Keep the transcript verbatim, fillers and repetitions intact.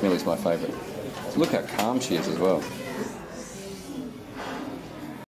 Millie's my favourite. Look how calm she is as well.